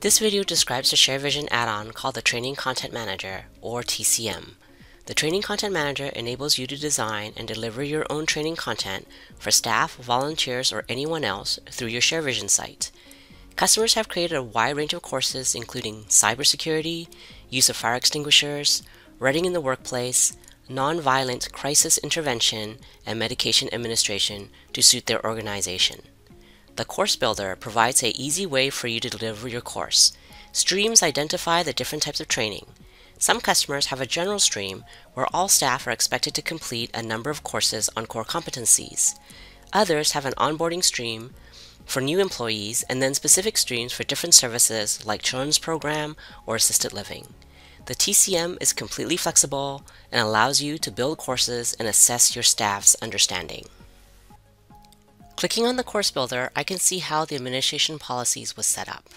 This video describes the ShareVision add-on called the Training Content Manager, or TCM. The Training Content Manager enables you to design and deliver your own training content for staff, volunteers, or anyone else through your ShareVision site. Customers have created a wide range of courses including cybersecurity, use of fire extinguishers, running in the workplace, nonviolent crisis intervention, and medication administration to suit their organization. The Course Builder provides an easy way for you to deliver your course. Streams identify the different types of training. Some customers have a general stream where all staff are expected to complete a number of courses on core competencies. Others have an onboarding stream for new employees and then specific streams for different services like children's program or assisted living. The TCM is completely flexible and allows you to build courses and assess your staff's understanding. Clicking on the Course Builder, I can see how the administration policies was set up.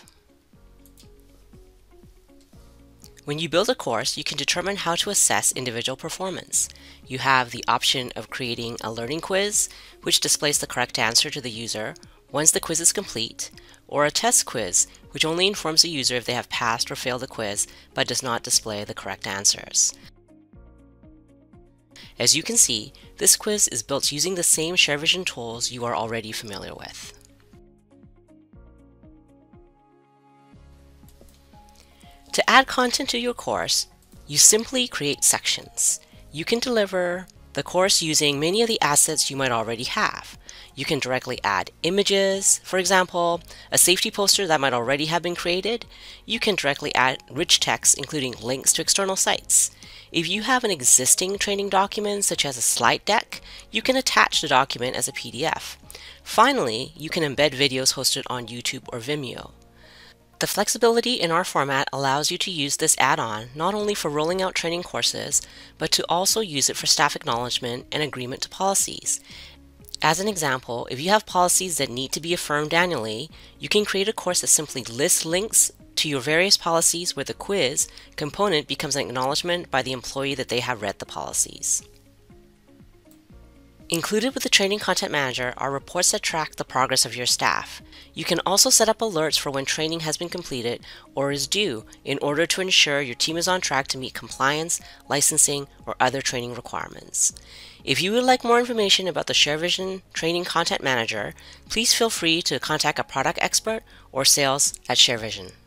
When you build a course, you can determine how to assess individual performance. You have the option of creating a learning quiz, which displays the correct answer to the user once the quiz is complete, or a test quiz, which only informs the user if they have passed or failed the quiz but does not display the correct answers. As you can see, this quiz is built using the same ShareVision tools you are already familiar with. To add content to your course, you simply create sections. You can deliver the course using many of the assets you might already have. You can directly add images, for example, a safety poster that might already have been created. You can directly add rich text, including links to external sites. If you have an existing training document, such as a slide deck, you can attach the document as a PDF. Finally, you can embed videos hosted on YouTube or Vimeo. The flexibility in our format allows you to use this add-on not only for rolling out training courses, but to also use it for staff acknowledgement and agreement to policies. As an example, if you have policies that need to be affirmed annually, you can create a course that simply lists links to your various policies where the quiz component becomes an acknowledgement by the employee that they have read the policies. Included with the Training Content Manager are reports that track the progress of your staff. You can also set up alerts for when training has been completed or is due in order to ensure your team is on track to meet compliance, licensing, or other training requirements. If you would like more information about the ShareVision Training Content Manager, please feel free to contact a product expert or sales at ShareVision.